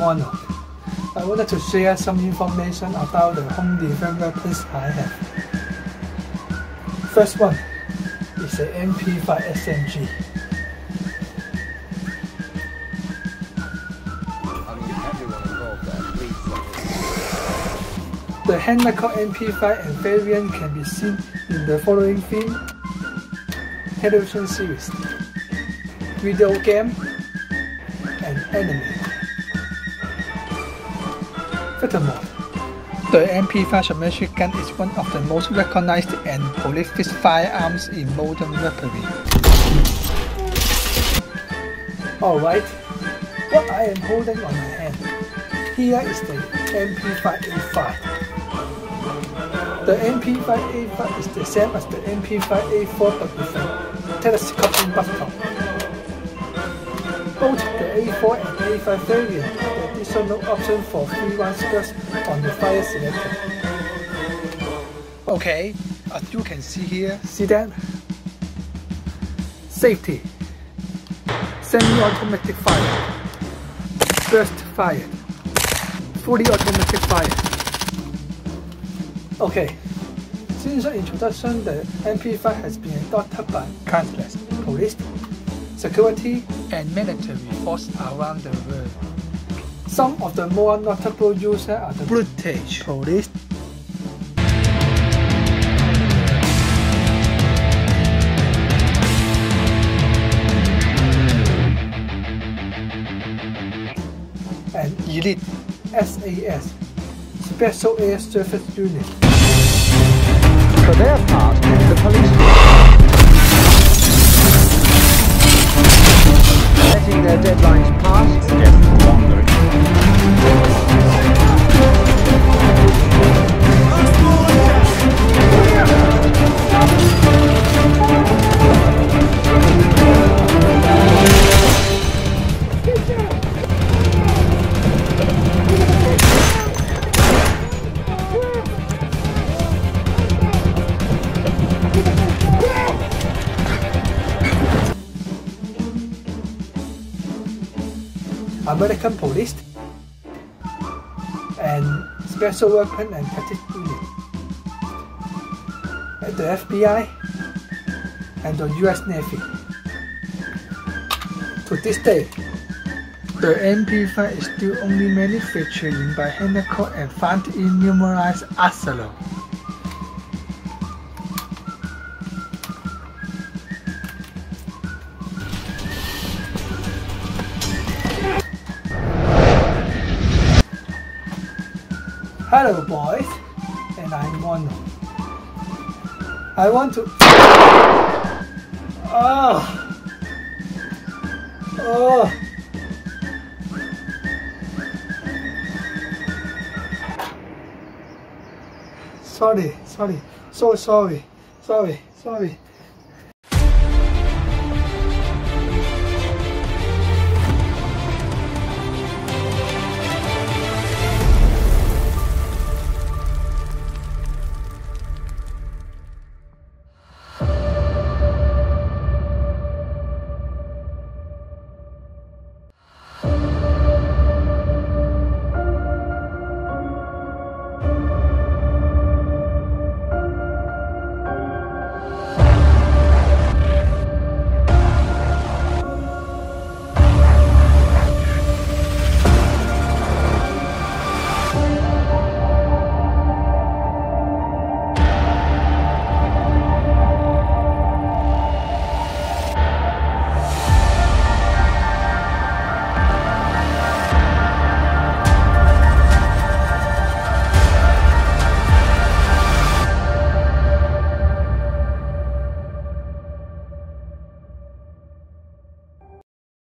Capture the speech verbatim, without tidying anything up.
Ronald. I wanted to share some information about the home defense weapons I have. First one is the M P five S M G. The handguard M P five and variant can be seen in the following film, television series, video game, and anime. Furthermore, the M P five submachine gun is one of the most recognized and prolific firearms in modern weaponry. Alright, what I am holding on my hand here is the M P five A five. The M P five A five is the same as the M P five A four but with a telescoping buttstock. Both the A four and A five variant have additional option for free round skirts on the fire selector. Okay, as you can see here, see that? Safety, semi-automatic fire, burst fire, fully automatic fire. Okay, since the introduction, the M P five has been adopted by countless police, security, and military forces around the world. Some of the more notable users are the British police, and elite S A S, Special Air Service Unit. For their part, the police letting their deadlines pass suggests wandering. American Police, and Special Weapon and Tactics Unit, and the F B I, and the U S Navy. To this day, the M P five is still only manufactured by handguard and found in numerous arsenals. Hello boys, and I'm Ronald. I want to... Oh! Oh! Sorry, sorry, so sorry, sorry, sorry.